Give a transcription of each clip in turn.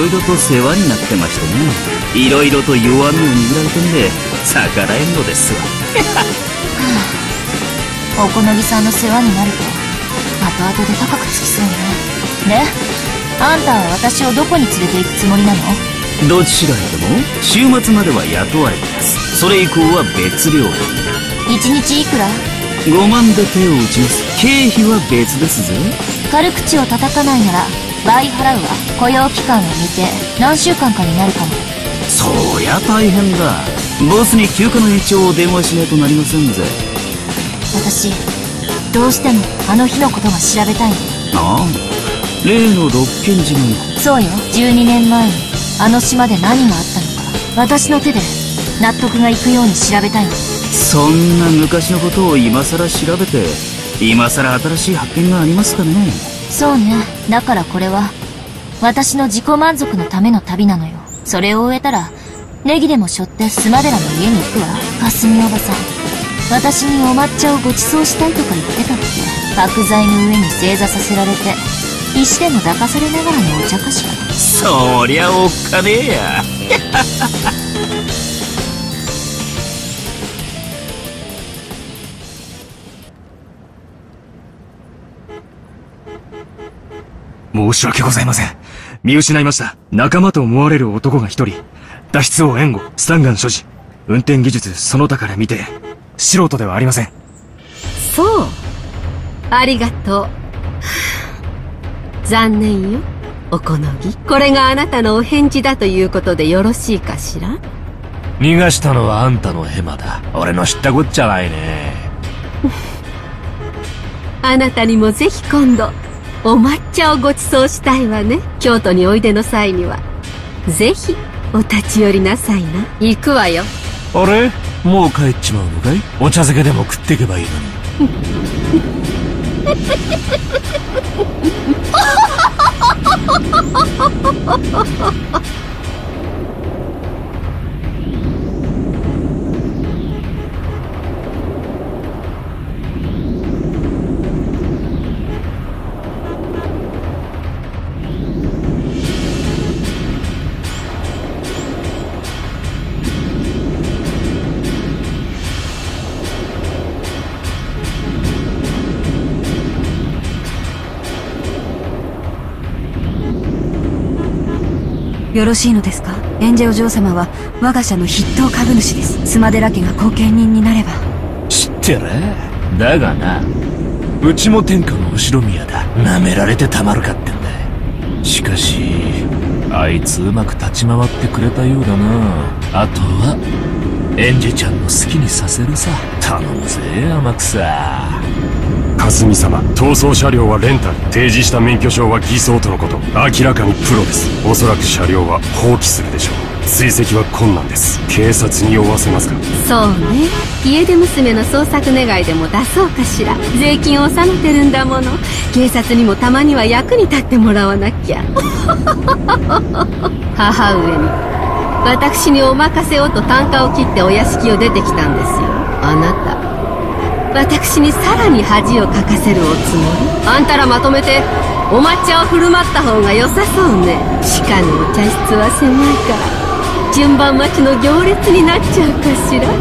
いろいろと世話になってましてね。いろいろと弱みを握られてんで逆らえんのですわ。 おこのぎさんの世話になると後々で高くつきそうね。で、あんたは私をどこに連れて行くつもりなの？ どちらへでも週末までは雇われてます。それ以降は別料金。 1日いくら 5万で手を打ちます。経費は別ですぜ。 軽口を叩かないなら倍払うわ。雇用期間を見て何週間かになるかも。 そりゃ大変だ。ボスに休暇の延長を電話しないとなりませんぜ。 私どうしてもあの日のことが調べたいの。 ああ、例の六軒島の。 そうよ。12年前にあの島で何があったのか私の手で納得がいくように調べたいの。 そんな昔のことを今さら調べて今さら新しい発見がありますかね。 そうね。だからこれは私の自己満足のための旅なのよ。それを終えたらネギでも背負ってスマデラの家に行くわ。かすみおばさん、私にお抹茶をご馳走したいとか言ってたっけ。角材の上に正座させられて石でも抱かされながらのお茶菓子か。 そりゃおっかねえや。 申し訳ございません。見失いました。仲間と思われる男が一人。脱出王援護、スタンガン所持。運転技術その他から見て、素人ではありません。 そう。ありがとう。残念よ、おこのぎ。これがあなたのお返事だということでよろしいかしら？ 逃がしたのはあんたのヘマだ。俺の知ったこっちゃないね。 あなたにもぜひ今度お抹茶をご馳走したいわね。京都においでの際にはぜひお立ち寄りなさいな。行くわよ。 あれ？もう帰っちまうのかい？お茶漬けでも食ってけばいいのに。 よろしいのですか？エンジェお嬢様は我が社の筆頭株主です。スマデラ家が後見人になれば。 知ってる。だがな、うちも天下の後ろ宮だ。舐められてたまるかってんだ。しかしあいつうまく立ち回ってくれたようだな。あとはエンジェちゃんの好きにさせるさ。頼むぜ天草。 かすみ様、逃走車両はレンタル。提示した免許証は偽装とのこと。明らかにプロです。おそらく車両は放棄するでしょう。追跡は困難です。警察に追わせますか？ そうね。家出娘の捜索願いでも出そうかしら。税金を納めてるんだもの。警察にもたまには役に立ってもらわなきゃ。母上に私にお任せをと啖呵を切ってお屋敷を出てきたんですよ。あなた、私にさらに恥をかかせるおつもり？あんたらまとめてお抹茶を振る舞った方が良さそうね。地下のお茶室は狭いから順番待ちの行列になっちゃうかしら。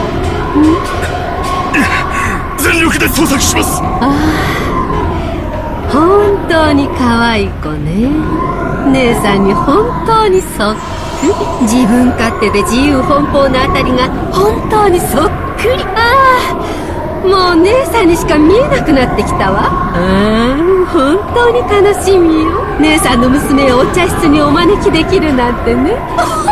全力で捜索します。 ああ、本当に可愛い子ね。姉さんに本当にそっくり。自分勝手で自由奔放なあたりが本当にそっくり。ああ、もう姉さんにしか見えなくなってきたわ。本当に楽しみよ。姉さんの娘をお茶室にお招きできるなんてね。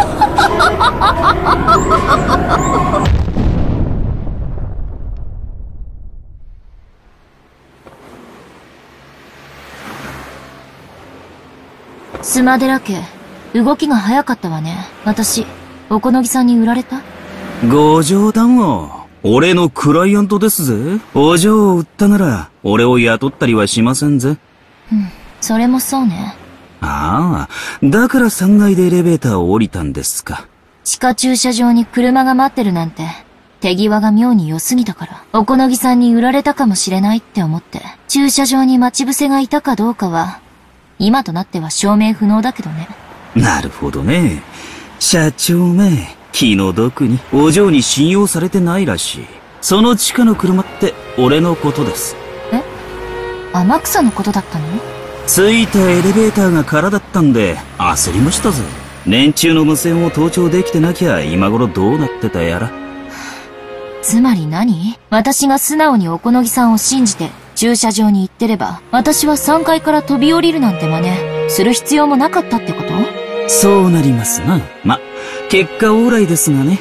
スマデラ家、動きが早かったわね。私、おこのぎさんに売られた？ ご冗談を。俺のクライアントですぜ。お嬢を売ったなら、俺を雇ったりはしませんぜ。 それもそうね。 ああ、だから3階でエレベーターを降りたんですか。 地下駐車場に車が待ってるなんて、手際が妙に良すぎたから、おこのぎさんに売られたかもしれないって思って、駐車場に待ち伏せがいたかどうかは、今となっては証明不能だけどね。 なるほどね。社長め、気の毒にお嬢に信用されてないらしい。その地下の車って俺のことです。 え？天草のことだったの？ 着いたエレベーターが空だったんで焦りましたぜ。連中の無線を盗聴できてなきゃ今頃どうなってたやら。 つまり何？私が素直におこのぎさんを信じて駐車場に行ってれば、私は3階から飛び降りるなんて真似する必要もなかったってこと？ そうなりますな。結果オーライですがね。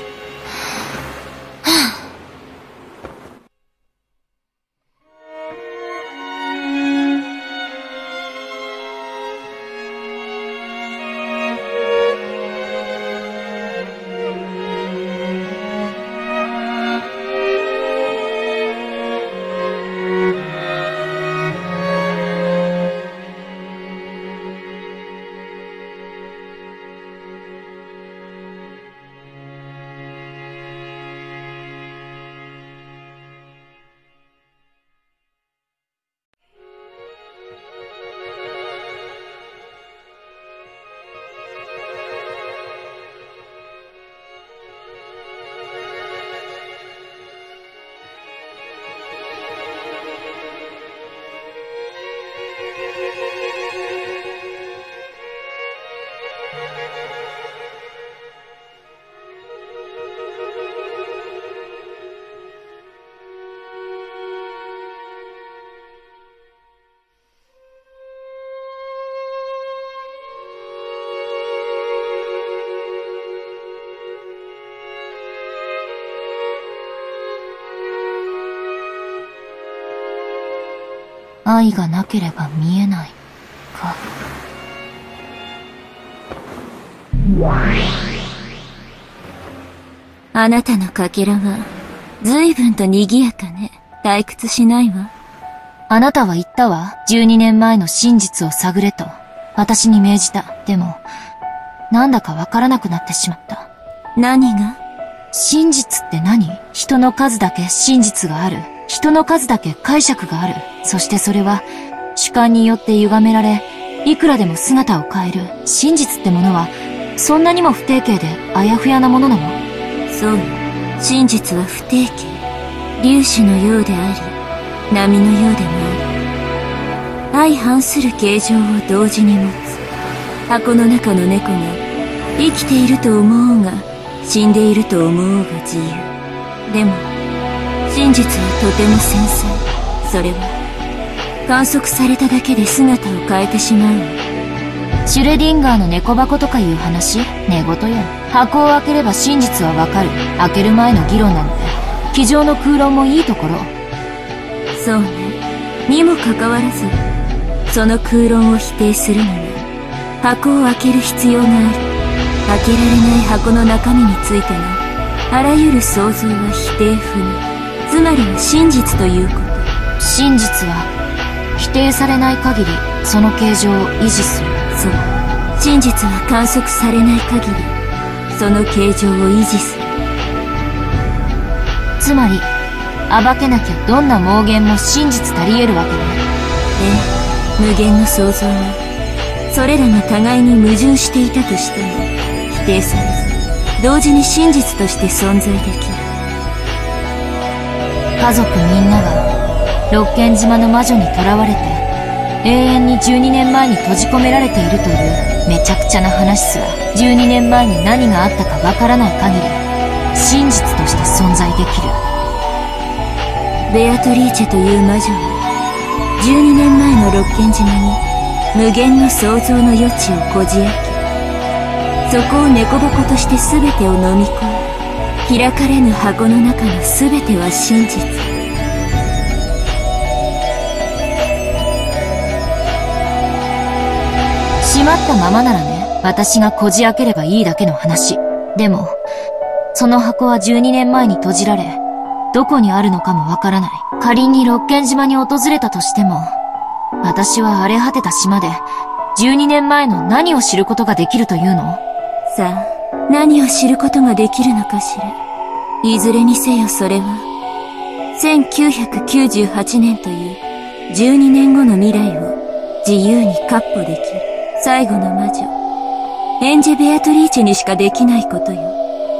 愛がなければ見えないか。 あなたのかけらは随分と賑やかね。退屈しないわ。 あなたは言ったわ。12年前の真実を探れと私に命じた。でもなんだかわからなくなってしまった。 何が？ 真実って何？人の数だけ真実がある。人の数だけ解釈がある。そしてそれは主観によって歪められ、いくらでも姿を変える。真実ってものはそんなにも不定形であやふやなものなの？ そうよ。真実は不定形。粒子のようであり、波のようでもある。相反する形状を同時に持つ。箱の中の猫が生きていると思おうが死んでいると思おうが自由。でも真実はとても繊細。それは観測されただけで姿を変えてしまうの。 シュレディンガーの猫箱とかいう話？寝言よ。箱を開ければ真実はわかる。開ける前の議論なんて机上の空論もいいところ。 そうね。にもかかわらずその空論を否定するには箱を開ける必要がある。開けられない箱の中身についてのあらゆる想像は否定不能。つまりは真実ということ。 真実は否定されない限りその形状を維持する。 そう。真実は観測されない限りその形状を維持する。 つまり暴けなきゃどんな妄言も真実たり得るわけね。 ええ、無限の想像はそれらが互いに矛盾していたとしても否定されず同時に真実として存在できる。 家族みんなが六軒島の魔女に囚われて永遠に12年前に閉じ込められているというめちゃくちゃな話すら12年前に何があったかわからない限り真実として存在できる。 ベアトリーチェという魔女は12年前の六軒島に無限の想像の余地をこじ開け、そこを猫箱として全てを飲み込み、開かれぬ箱の中の全ては真実。 閉まったままならね、私がこじ開ければいいだけの話。でもその箱は12年前に閉じられどこにあるのかもわからない。仮に六軒島に訪れたとしても私は荒れ果てた島で12年前の何を知ることができるというの？ さあ、何を知ることができるのかしら。いずれにせよそれは1998年という12年後の未来を自由に闊歩できる最後の魔女エンジェ・ベアトリーチェにしかできないことよ。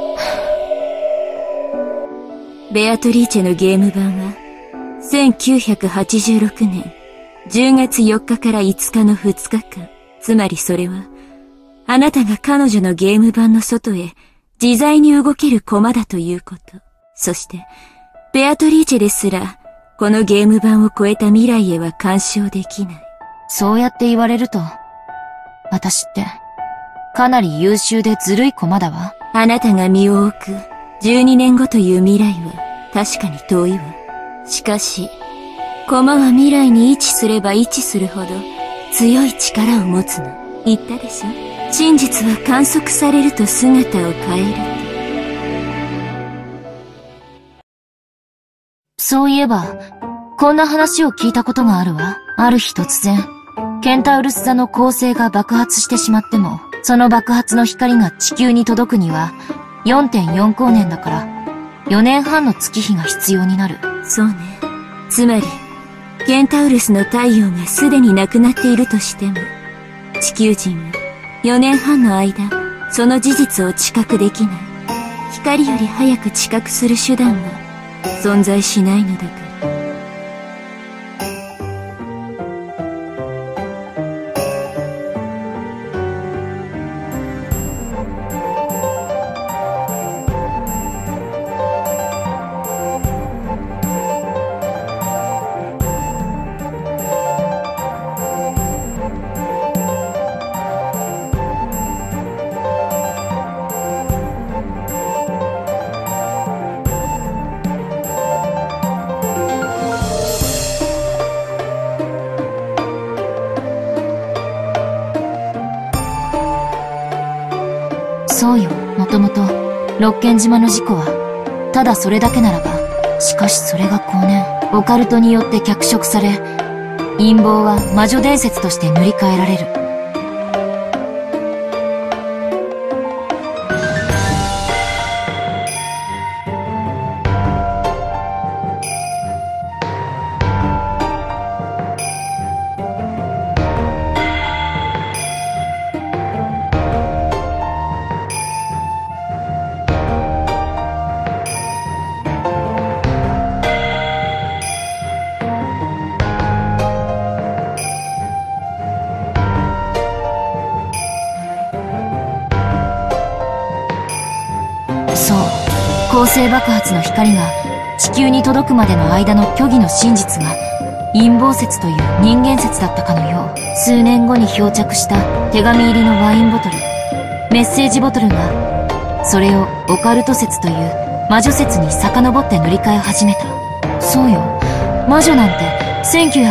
ベアトリーチェのゲーム版は、1986年10月4日から5日の2日間、つまりそれは、あなたが彼女のゲーム版の外へ自在に動ける駒だということ。そして、ベアトリーチェですら、このゲーム版を超えた未来へは干渉できない。 そうやって言われると、私って、かなり優秀でずるい駒だわ。 あなたが身を置く12年後という未来は確かに遠いわ。しかし、駒は未来に位置すれば位置するほど強い力を持つの。言ったでしょ？真実は観測されると姿を変える。 そういえば、こんな話を聞いたことがあるわ。ある日突然、ケンタウルス座の恒星が爆発してしまっても、その爆発の光が地球に届くには、4.4 光年だから、4年半の月日が必要になる。 そうね。つまり、ケンタウルスの太陽がすでになくなっているとしても、地球人は4年半の間、その事実を知覚できない。光より早く知覚する手段は存在しないのだから。 そうよ、もともと、六軒島の事故は、ただそれだけならば、しかしそれが後年、オカルトによって脚色され、陰謀は魔女伝説として塗り替えられる。恒星爆発の光が地球に届くまでの間の虚偽の真実が陰謀説という人間説だったかのよう。数年後に漂着した手紙入りのワインボトル、メッセージボトルがそれをオカルト説という魔女説に遡って塗り替え始めた。そうよ、魔女なんて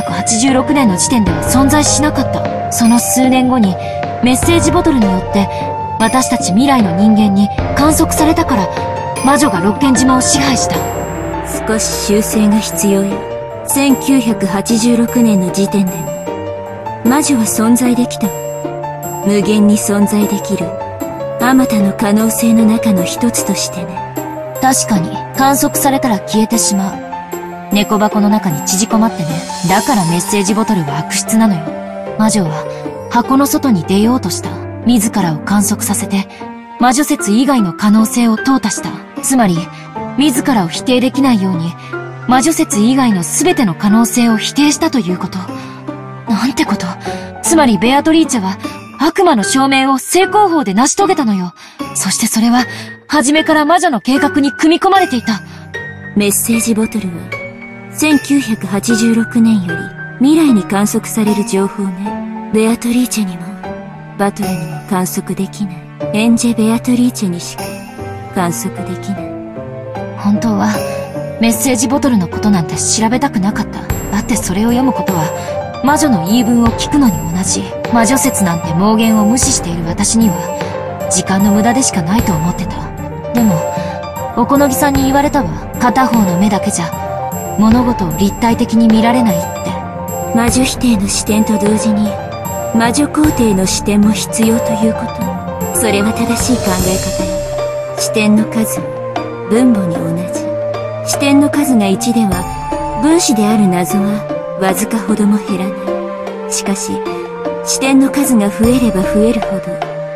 1986年の時点では存在しなかった。その数年後にメッセージボトルによって私たち未来の人間に観測されたから魔女が六軒島を支配した。 少し修正が必要よ。1986年の時点でも魔女は存在できた。無限に存在できるあまたの可能性の中の一つとしてね。 確かに観測されたら消えてしまう。猫箱の中に縮こまってね。だからメッセージボトルは悪質なのよ。魔女は箱の外に出ようとした。自らを観測させて魔女説以外の可能性を淘汰した。つまり、自らを否定できないように、魔女説以外の全ての可能性を否定したということ。なんてこと。つまり、ベアトリーチェは、悪魔の証明を正攻法で成し遂げたのよ。そしてそれは、初めから魔女の計画に組み込まれていた。 メッセージボトルは、1986年より未来に観測される情報ね。ベアトリーチェにも、バトルにも観測できない。エンジェ・ベアトリーチェにしか観測できない。 本当はメッセージボトルのことなんて調べたくなかった。だってそれを読むことは魔女の言い分を聞くのに同じ。魔女説なんて妄言を無視している私には時間の無駄でしかないと思ってた。でもおこのぎさんに言われたわ。片方の目だけじゃ物事を立体的に見られないって。 魔女否定の視点と同時に魔女肯定の視点も必要ということ。それは正しい考え方よ。視点の数は分母に同じ。視点の数が1では分子である謎はわずかほども減らない。しかし視点の数が増えれば増えるほど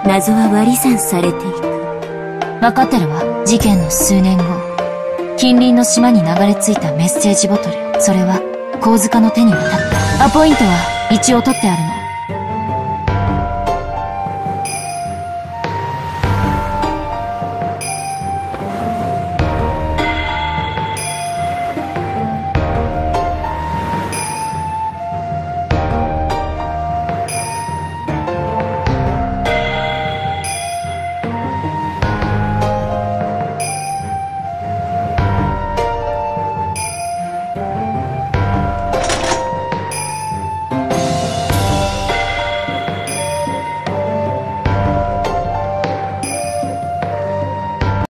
謎は割り算されていく。 分かってるわ。事件の数年後、近隣の島に流れ着いたメッセージボトル。それは、神塚の手に渡った。アポイントは一応取ってあるの。